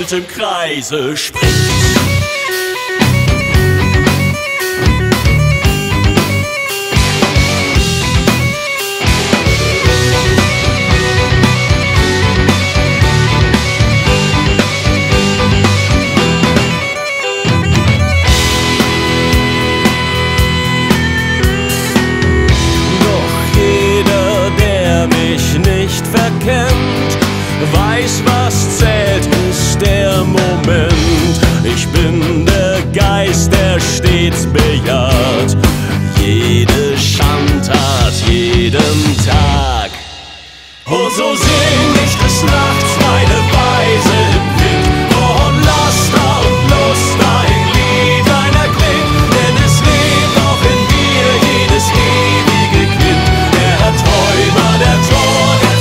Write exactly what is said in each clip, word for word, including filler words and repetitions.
wild im Kreise springt. Verkennt, weiß, was zählt, ist der Moment. Ich bin der Geist, der stets bejaht jede Schandtat, jeden Tag. Und so sing ich des Nachts meine Weise im Wind, von Laster und Lust ein Lied einer klingt, denn es lebt auch in dir jedes ewige Kind, der Träumer, der Tor, der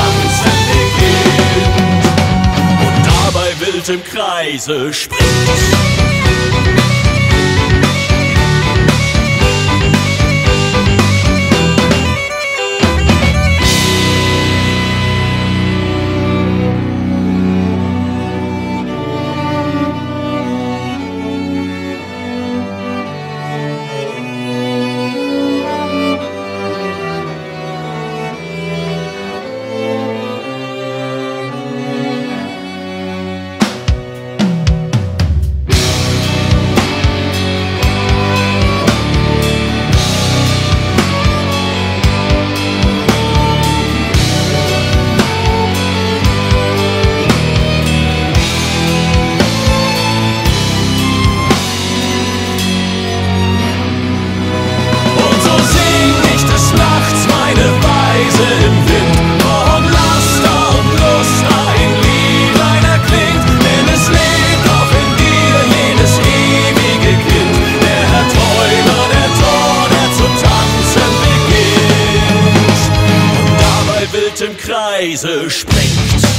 im Kreise springt. Im Kreise springt.